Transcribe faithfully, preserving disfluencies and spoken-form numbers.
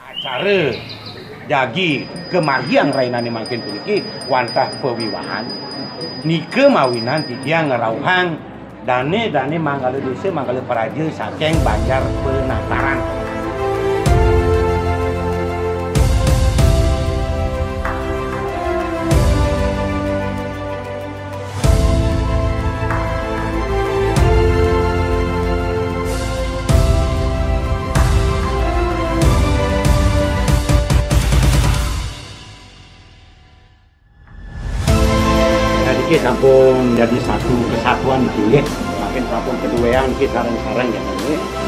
Acara jadi kemargiang rainane makin puniki wantah pewiwahan nike mawinan ti dia ngerauhang dane dane manggale desa manggale praja saking Banjar Penataran. Kita sampun jadi satu kesatuan gitu ya, makin sampun keduaan kita sarang-sarang ya.